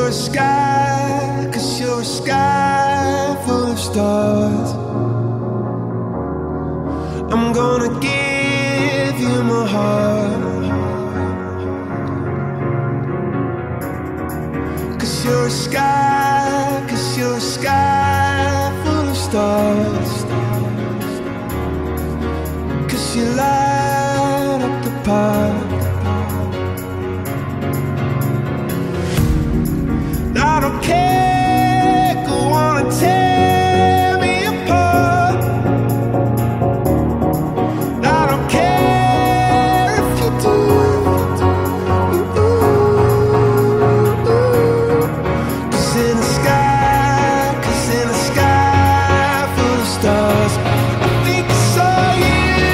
you're a sky, 'cause you're a sky full of stars. I'm gonna give you my heart, 'cause you're a sky, 'cause you're a sky full of stars. 'Cause you light up the park. I don't care, go on and tear me apart. I don't care if you do. 'Cause in the sky, 'cause in the sky full of stars, I think I saw you.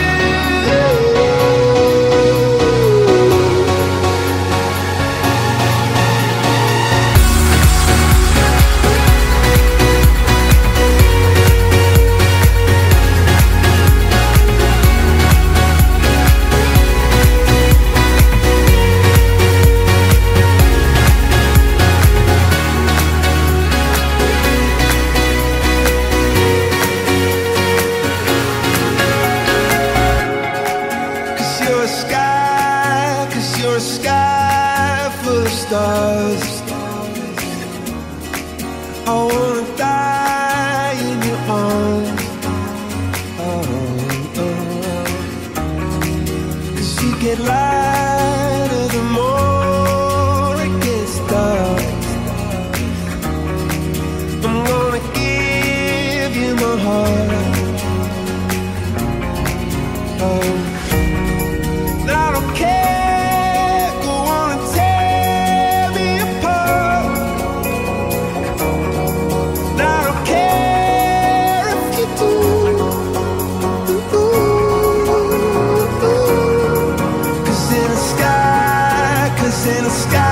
You're a sky full of stars. I wanna die in your arms. Oh, oh. 'Cause you get lighter the more it gets dark. I'm gonna give you my heart. Oh, I don't care. In the sky